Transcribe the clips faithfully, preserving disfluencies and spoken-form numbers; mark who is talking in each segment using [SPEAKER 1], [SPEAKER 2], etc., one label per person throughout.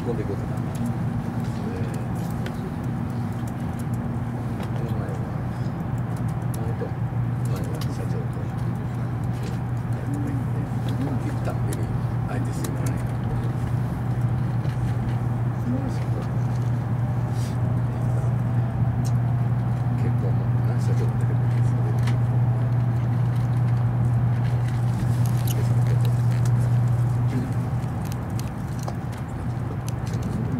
[SPEAKER 1] 込んでいくことだ。
[SPEAKER 2] こ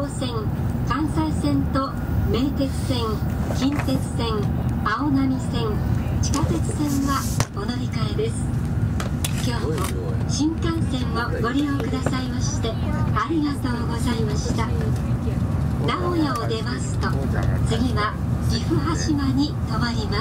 [SPEAKER 1] 道線、関西線と名鉄線、近鉄線、青波線、地下鉄線はお乗り換えです。今日も新幹線をご利用くださいましてありがとうございました。名古屋を出ますと次は岐阜羽島に停まります。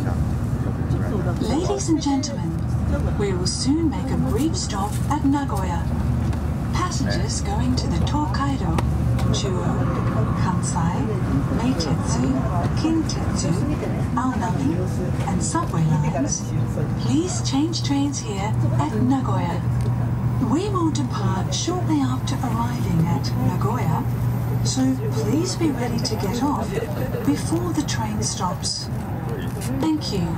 [SPEAKER 2] Ladies and gentlemen, we will soon make a brief stop at Nagoya. Passengers going to the Tokaido, Chuo, Kansai, Meitetsu, Kintetsu, Aonami, and subway lines, please change trains here at Nagoya. We will depart shortly after arriving at Nagoya, so please be ready to get off before the train stops. Thank you.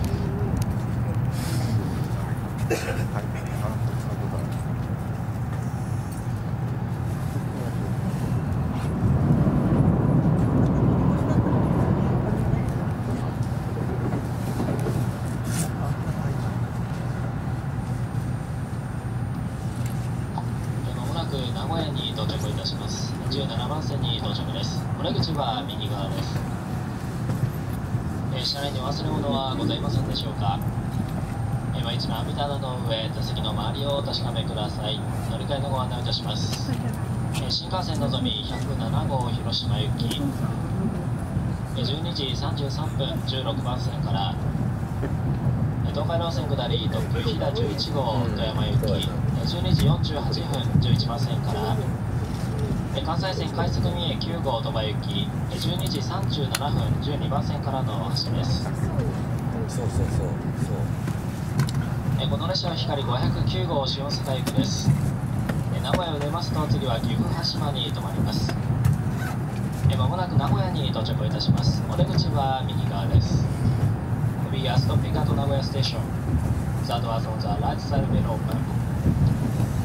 [SPEAKER 3] 名古屋に到着いたします。じゅうななばん線に到着です。お出口は右側です。えー、車内に忘れ物はございませんでしょうか。えー、今一度網棚の上、座席の周りをお確かめください。乗り換えのご案内をいたします。えー、新幹線のぞみひゃくななごう広島行き、えー、じゅうにじさんじゅうさんぷんじゅうろくばん線から、えー、東海道線下り特急ひだじゅういちごう富山行き、じゅうにじよんじゅうはっぷんじゅういちばん線から、関西線快速三重きゅうごう鳥羽行き、じゅうにじさんじゅうななふんじゅうにばん線からの発車です。そうそうそうそう。この列車はひかりごひゃくきゅうごう新大阪行きです。名古屋を出ますと次は岐阜羽島に停まります。まもなく名古屋に到着いたします。お出口は右側です。We are stopping at Nagoya Station. The doors on the right side will open.